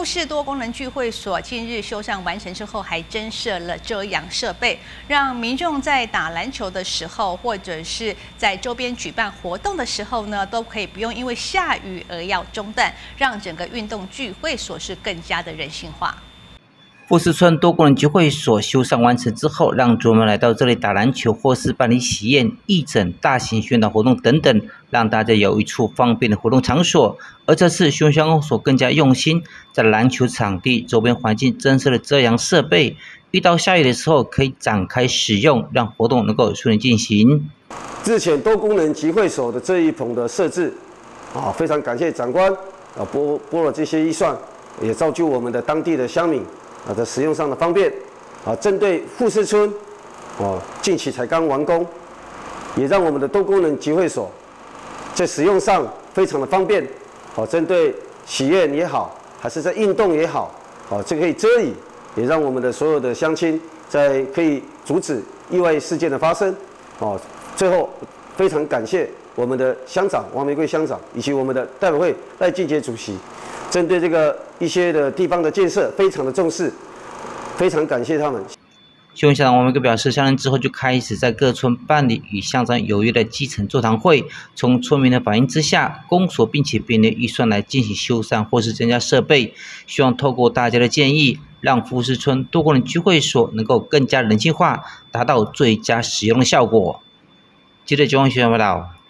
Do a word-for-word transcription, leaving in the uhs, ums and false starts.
富士多功能聚会所近日修缮完成之后，还增设了遮阳设备，让民众在打篮球的时候，或者是在周边举办活动的时候呢，都可以不用因为下雨而要中断，让整个运动聚会所是更加的人性化。 富士村多功能聚会所修缮完成之后，让族人们来到这里打篮球，或是办理喜宴、义诊、大型宣导活动等等，让大家有一处方便的活动场所。而这次修缮公所更加用心，在篮球场地周边环境增设了遮阳设备，遇到下雨的时候可以展开使用，让活动能够顺利进行。 日前多功能集会所的这一棚的设置，啊，非常感谢长官啊拨拨了这些预算，也造就我们的当地的乡民。 啊的使用上的方便，啊，针对富士村，哦，近期才刚完工，也让我们的多功能集会所在使用上非常的方便，哦，针对喜宴也好，还是在运动也好，哦，这可以遮雨，也让我们的所有的乡亲在可以阻止意外事件的发生，哦，最后非常感谢我们的乡长王玫瑰乡长以及我们的代表会赖俊杰主席。 针对这个一些的地方的建设，非常的重视，非常感谢他们。 修缮乡长王玫瑰表示，上任之后就开始在各村办理与乡长有约的基层座谈会，从村民的反映之下，公所并且编列预算来进行修缮或是增加设备，希望透过大家的建议，让富士村多功能聚会所能够更加人性化，达到最佳使用的效果。记者九王学员报道。